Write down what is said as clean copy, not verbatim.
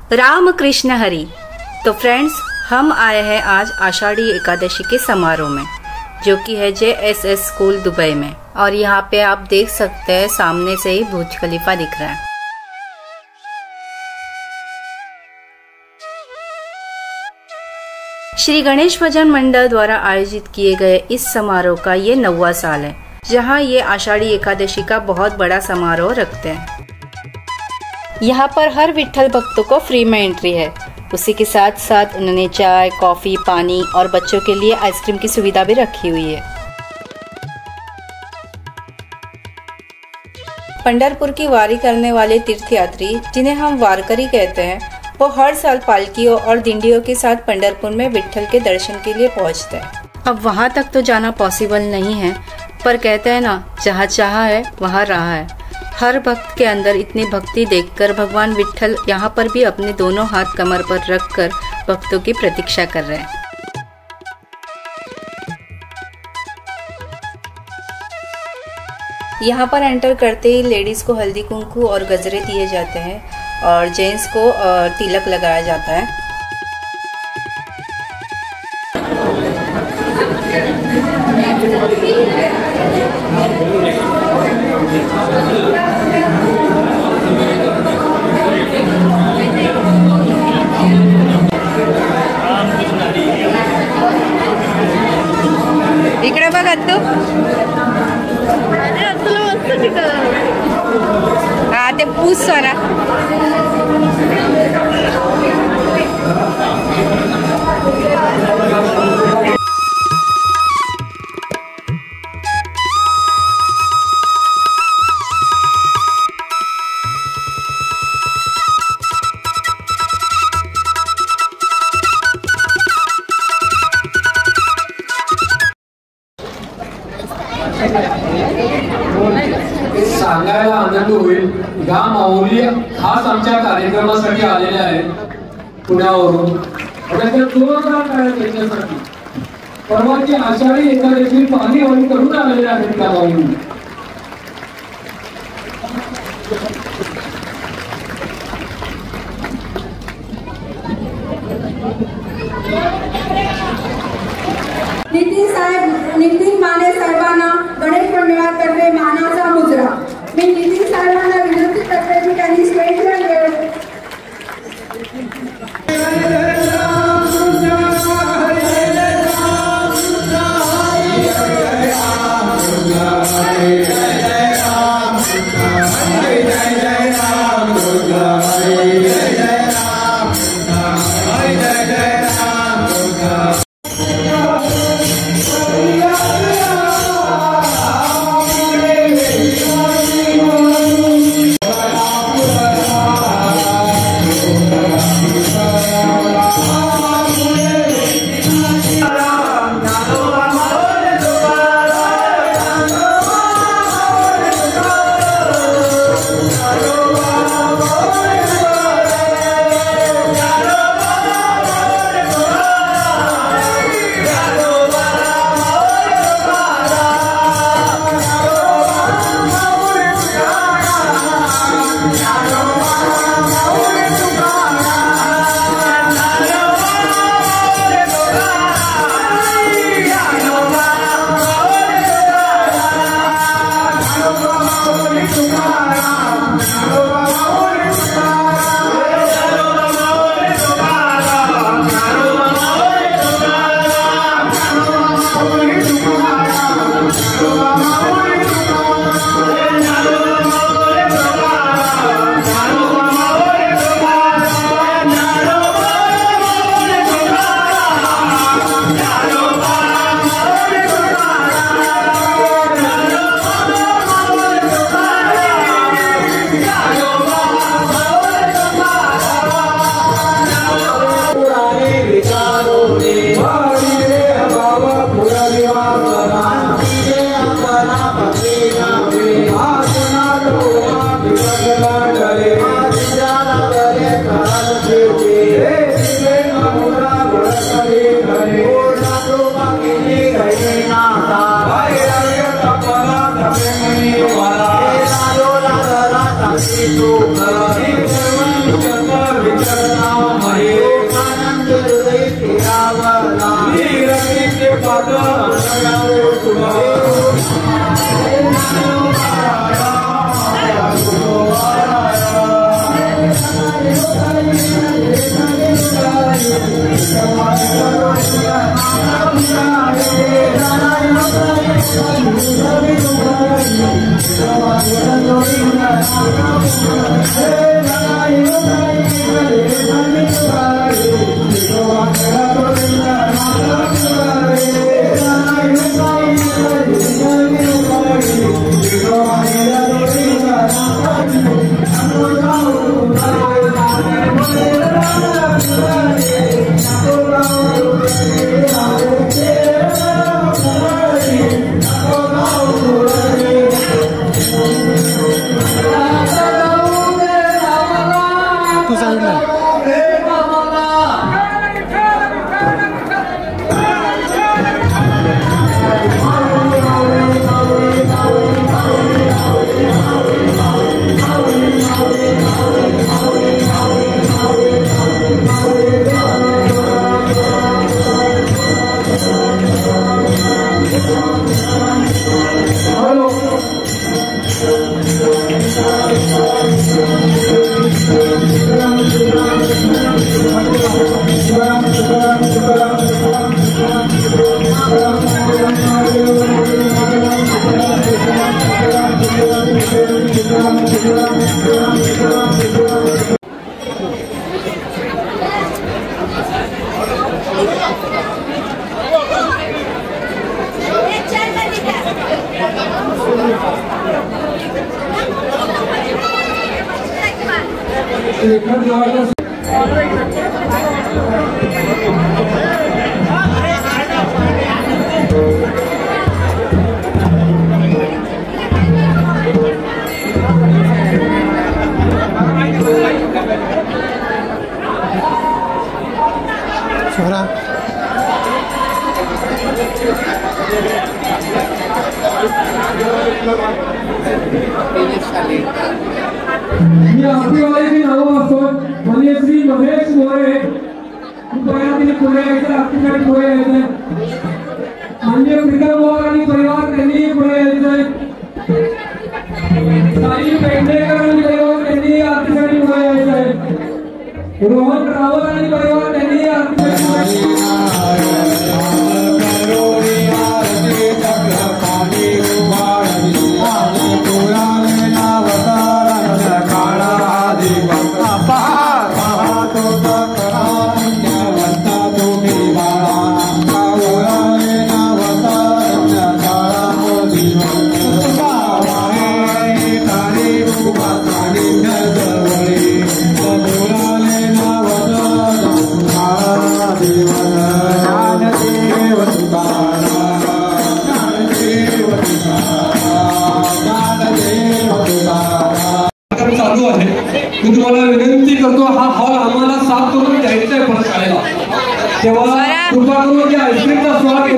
राम कृष्ण हरि। तो फ्रेंड्स, हम आए हैं आज आषाढ़ी एकादशी के समारोह में, जो कि है JSS स्कूल दुबई में। और यहाँ पे आप देख सकते हैं सामने से ही बुर्ज खलीफा दिख रहा है। श्री गणेश भजन मंडल द्वारा आयोजित किए गए इस समारोह का ये 9वां साल है, जहाँ ये आषाढ़ी एकादशी का बहुत बड़ा समारोह रखते हैं। यहाँ पर हर विठ्ठल भक्तों को फ्री में एंट्री है। उसी के साथ साथ उन्होंने चाय, कॉफी, पानी और बच्चों के लिए आइसक्रीम की सुविधा भी रखी हुई है। पंढरपुर की वारी करने वाले तीर्थयात्री, जिन्हें हम वारकरी कहते हैं, वो हर साल पालकियों और दिंडियों के साथ पंढरपुर में विठ्ठल के दर्शन के लिए पहुँचते हैं। अब वहाँ तक तो जाना पॉसिबल नहीं है, पर कहते हैं ना, जहाँ चाहा है वहाँ रहा है। हर भक्त के अंदर इतनी भक्ति देखकर भगवान विठ्ठल यहाँ पर भी अपने दोनों हाथ कमर पर रखकर भक्तों की प्रतीक्षा कर रहे हैं। यहाँ पर एंटर करते ही लेडीज को हल्दी कुंकू और गजरे दिए जाते हैं और जेंट्स को तिलक लगाया जाता है। इकडे बघ तू, हा ते पूस सोना। सांगायला आनंद होईल, या माऊली खास आमच्या कार्यक्रमासाठी आलेल्या आहेत पुण्यावरून। जोरदार काय त्याच्यासाठी परवाची आषाढी एकादशी पाणी वाणी करून आलेल्या आहेत त्या माऊली। नितीन माने साहेबांना गणेश मंडळातर्फे मानाचा मुजरा। मी नितीन साहेबांना विनंती करते की त्यांनी स्टेजवर येऊन मी आपलीवाल्याची नावं असतात म्हणजे श्री महेश मोरे पुण्यातील पुणे यायचं आपल्याकडे पुणे यायचंय म्हणजे प्रीतम मोर आणि परिवार त्यांनी पुणे यायचंय साई पेडणेकर आणि परिवार त्यांनी आपल्याकडे पुणे यायचंय रोहन रावत आणि परिवार त्यांनी आपल्याकडे चालू आहे मी तुम्हाला विनंती करतो हा हॉल आम्हाला साफ करून द्यायचा आहे परत शाळेला तेव्हा कृपा करून आईस्क्रीमचा स्वाद